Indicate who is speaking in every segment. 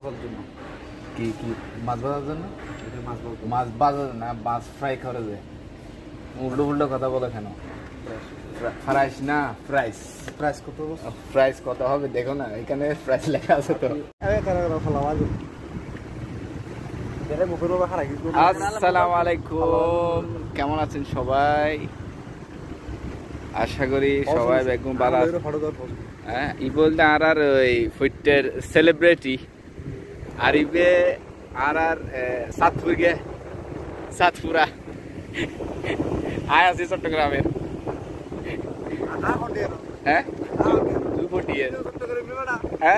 Speaker 1: কি কি মাছ ভাজার জন্য? মাছ ভাজা না, মাছ ফ্রাই করে যায়। উল্টো উল্টো কথা বলে কেন? ফ্রাইস না, প্রাইস। প্রাইস কত হবে দেখো না, এখানে প্রাইস লেখা আছে তো। আসসালামু আলাইকুম, কেমন আছেন সবাই? আশা করি সবাই বেগুন ভালো আছে। হ্যাঁ, ই বলতে আর ওই ফুটের সেলিব্রিটি আর ইবে আর সাতপুরকে সাতপুরা আয় আছে চট্টগ্রামের। হ্যাঁ, 240 হ্যাঁ,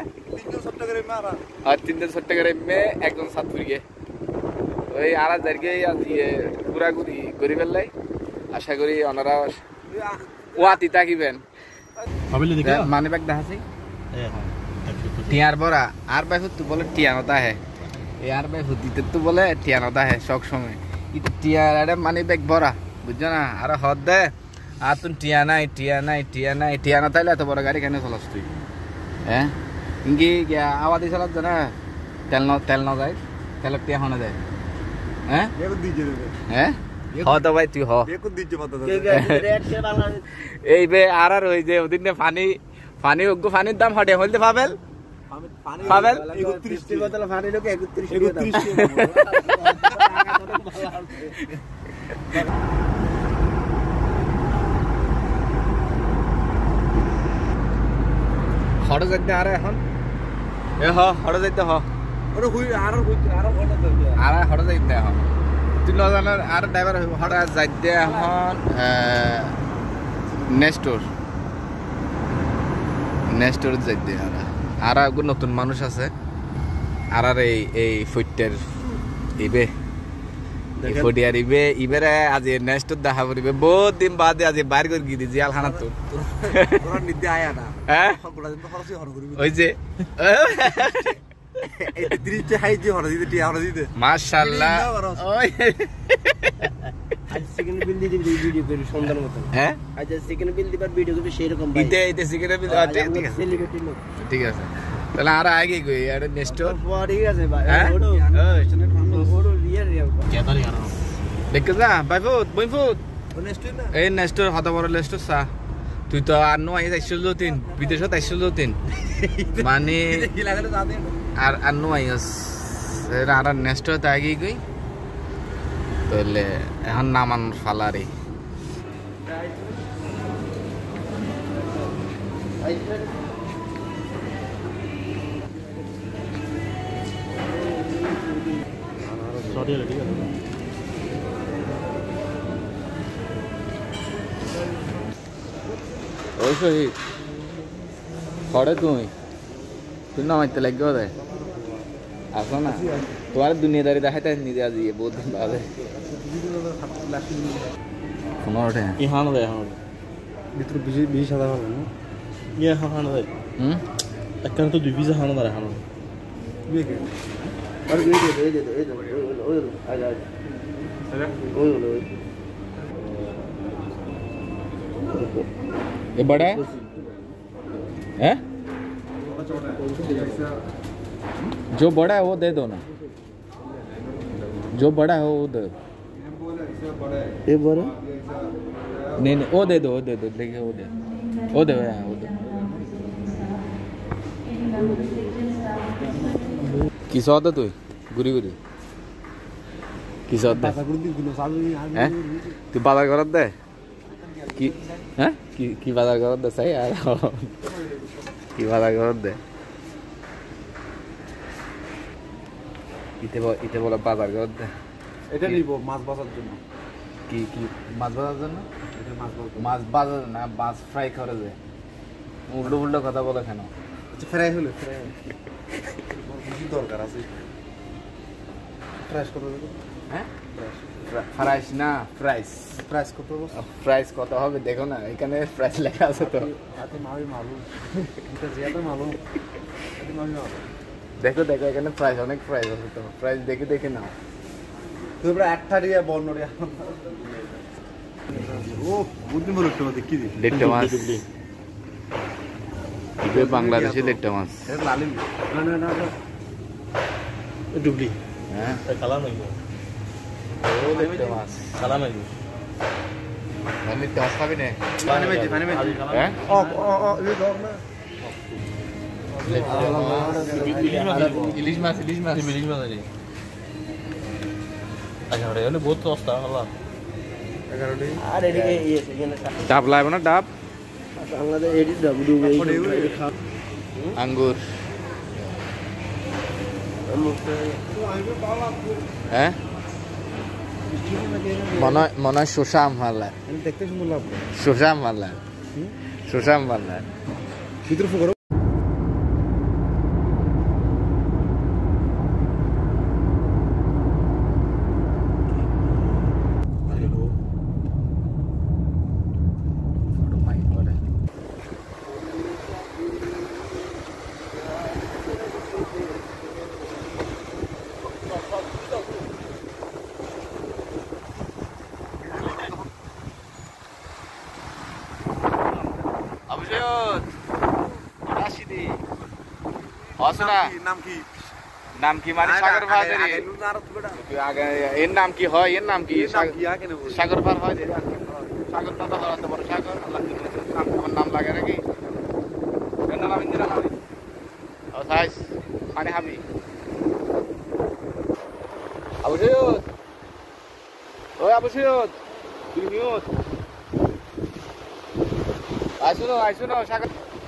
Speaker 1: 300 চট্টগ্রামে একজন সাতপুরকে ওই আর যারকে ঘুরাঘুরি করি ফেললাই। আশা করি ওনারা ওয়াতি থাকিবেন। মানি ব্যাগ দেখাছি টিয়ার বড়া আর ভাই তো বলে টিয়ানতা হে, আর ভাই হুতিতে তো বলে টিয়ানতা হে সব সময়। টিয়ার আরে মানি ব্যাগ ভরা, বুঝছো না? আর হদ দে আর তুই টিয়া নাই টিয়া নাই টিয়া নাই, টিয়া না তাইলে এত বড় গাড়ি কেন চলাস তুই? হ্যাঁ, ইঙ্গি আওয়াদি চালাত জানা তেল ন যায়, তেলের টিয়া হনে যায়। হ্যাঁ হ্যাঁ, হ তো ভাই তুই হ। এই বে আর ওই যে ওদিন পানি পানি ওগো পানির দাম হটে হইতে পাবেল পাবেল 31 বোতল পানি লোকে 31 হড় যাইতে আর এখন এ হ হড় যাইতে হ ওরে হুই আর হড় যাইতে এখন তুই নজানার আর ড্রাইভার হড় যাইতে এখন নেস্টোর যাইতে আর নতুন মানুষ আছে আর এই ফুটের ইবে ফটিয়ার ইবেরে আজি নেস্টোর দেখা করিবে বহুত দিন বাদে আজি বাইর করে গিয়ে জিয়াল খানা তো ওই যে মাশাআল্লাহ ঠিক আছে, তাহলে আর আগে দেখে যা এই নেস্টোর হত বড় নেস্টোর চা। তুই তো আর নো আইসছিল তিন বিদেশত আইসছিল তিন মানে আর নো আইস আর নেস্টোর আগে গই তাহলে এখন নামান ফালারে ওই শহীদ খড়ে তুই নামাইতে লাগবে ওদের আসো না, তোমার দুনিয়াদারি দেখাইতে নিজে আজ বহুত দিন বাদে 15 টাকা ইহানো দেয় এখন ভিতরে 20 হাজার হবে না ইয়ে হানো দেয়। একখানে তো 2 পিসা হানো দেয় হানো আর ये बड़ा है हैं? जो बड़ा है वो दे दो ना, जो बड़ा है वो दे। ये बड़ा नहीं वो दे दो देखिए वो दे वो दे। किस होता तू गुरी किस होता हैं? तू बाजार करत दे কি হ্যাঁ কি বাজার করত দে চাই আর কি বাজার করত দে ইতে বলে বাজার করত দে। এটা নিব মাছ ভাজার জন্য। কি মাছ ভাজার জন্য? মাছ ভাজা না, মাছ ফ্রাই করে যায়। উল্টো উল্টো কথা বলে কেন? ফ্রাই হলে দরকার আছে ফ্রাইস করে দেবো। হ্যাঁ, ফ্রাইস না, প্রাইস। প্রাইস কত হবে দেখো না, এখানে প্রাইস লেখা আছে তো। দেখো এখানে প্রাইস, অনেক প্রাইস আছে তো। প্রাইস দেখে নাও। একটা বর্ণরিয়া দেড়টা মাছ বাংলাদেশে দেড়টা মাছ
Speaker 2: ডুবলি
Speaker 1: হ্যাঁ
Speaker 2: কালা নইব
Speaker 1: ও দেখতে মাছ
Speaker 2: কালা নইব
Speaker 1: মানে মাছ খাবি না
Speaker 2: পানি মেজি
Speaker 1: হ্যাঁ
Speaker 2: এই দর না
Speaker 1: ইলিশ মাছ
Speaker 2: ইলিশ মাছ আছে আচ্ছা ওটা হলে বহুত সস্তা আল্লাহ 11টি আর এদিকে এখানে
Speaker 1: ডাব লাগবে না ডাব
Speaker 2: বাংলাদেশ এডি ডাব ডুবে
Speaker 1: আঙ্গুর হ্যাঁ মনে হয় শসা আম মারলা
Speaker 2: দেখতে সুন্দর লাগবে
Speaker 1: শসা আম মারলা শসা আম মারলা
Speaker 2: ভিতরে ফুকর
Speaker 1: নাম কি মানে সাগর পার এর নাম কি হয় এর নাম কি সাগর পার হয় সাগর পার হতে বড় সাগর আমার নাম লাগে নাকি মানে হাবি আবু সৈয়দ ওই আবু সৈয়দ আইসুনো সাগর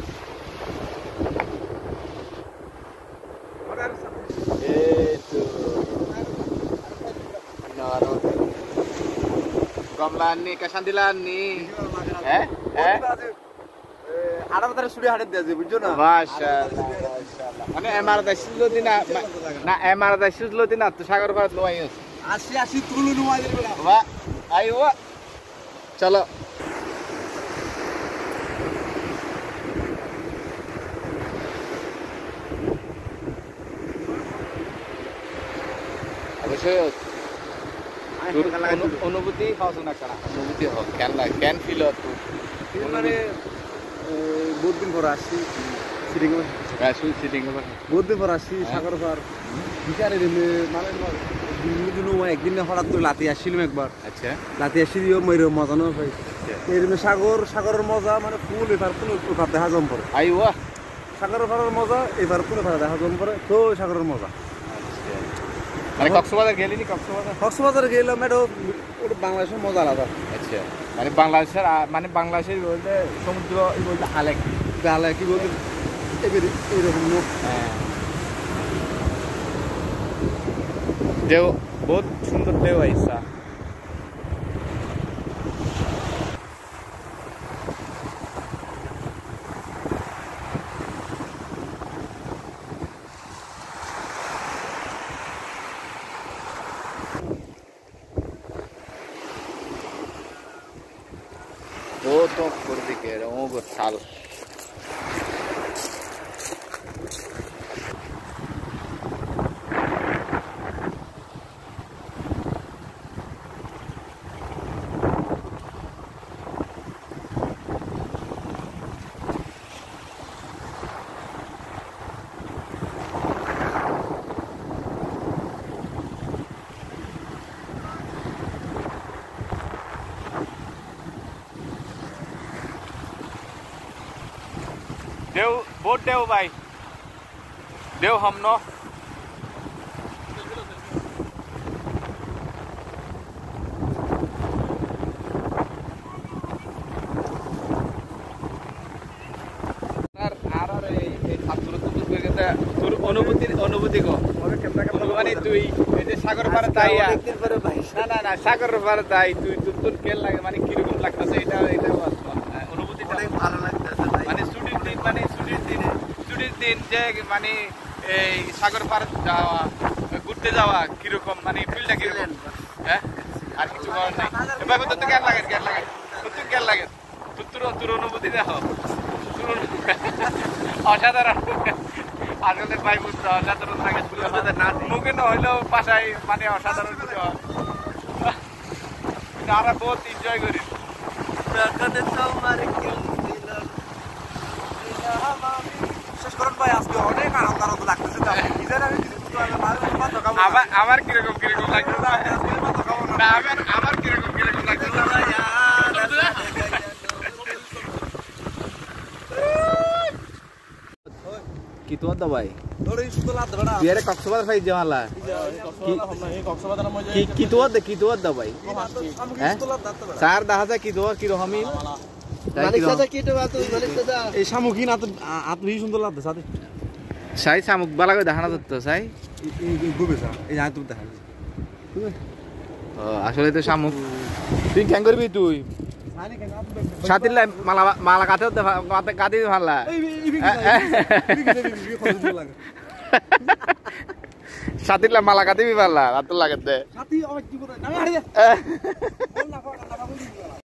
Speaker 1: কমলান নি কাশান্দিলান নি হ্যাঁ হ্যাঁ
Speaker 2: আড়া বাজারে সুড়ি হাটে দেয়া যায় বুঝছো না
Speaker 1: মাশাআল্লাহ মাশাআল্লাহ মানে এমআর দাইছিল দিনা না এমআর দাইছিল দিনা তো সাগর পার লই আছে
Speaker 2: 80 তুলু নুয়া দিল
Speaker 1: বাবা আইও চলো অবশ্যই অনুভূতি হওয়া না কারা অনুভূতি হোক ক্যান ফিল
Speaker 2: মানে বহুত দিন পর আসছি বহুত দিন পর আসছি সাগর পার বিচারে মানে একদিন হঠাৎ করে লাতি আসছিলাম একবার
Speaker 1: আচ্ছা
Speaker 2: লাতি আসছিলিও ময়ূর মজা নেওয়া পাই এরকম সাগরের মজা মানে ফুল এবার কোনো প্রভাব দেখা জম পড়ে
Speaker 1: আইওয়া
Speaker 2: সাগরের পাড়ার মজা এবার কোনো প্রভাব দেখা জম পড়ে তো সাগরের মজা
Speaker 1: মানে কক্সবাজার গেলিনি
Speaker 2: কক্সবাজার গেলাম এটা ওটা বাংলাদেশের মজা আলাদা
Speaker 1: আচ্ছা মানে বাংলাদেশের বলতে সমুদ্র বলতে
Speaker 2: আলে কি বলতে এইরকম
Speaker 1: হ্যাঁ ঢেউ বহুত সুন্দর ঢেউ আইসা todo por diqueira, gostá-lo. देव बहुत देव भाई देव हम नो অনুভূতি কো মানে তুই এই যে সাগর পারে তাই না না সাগর পারে তাই তুই তোর কেল লাগে মানে কিরকম লাগতেছে এটা অনুভূতিটা অনেক ভালো লাগতেছে মানে ছুটির দিন যে মানে এই সাগর পার যাওয়া ঘুরতে যাওয়া কিরকম মানে ফিলটা কিরকম হ্যাঁ আর কিছু বলার নাই এবার তো কেন লাগে তুই কেন লাগে তোর অনুভূতি দেখো অসাধারণ আসলে ভাই বুঝতে অসাধারণ লাগে মুখে না হইলেও বাসায় মানে অসাধারণ কিছু হয় আমরা বহুত এনজয় করি শেষ করুন ভাই আজকে অনেক আনন্দ লাগতেছে আমার কিরকম লাগছে না আমার কিরকম লাগছে কি তোমার দাবাই বিয়ারে কক্সবাজার ভাই জামালা কি তোমার দাবাই হ্যাঁ স্যার দেখা যায় কি তোমার কি রকমই
Speaker 2: এই শামুকিন আত বেশি সুন্দর লাগছে সাথে
Speaker 1: সাই শামুক বালা করে দেখানো তো সাই
Speaker 2: এই আয় তুমি দেখা
Speaker 1: আসলে তো শামুক তুই কেন করবি তুই সাথীর লাই মালা কাতে কাটি ভাল্লা সাথীর লাই মালা কাটিবি পারলা রাত লাগে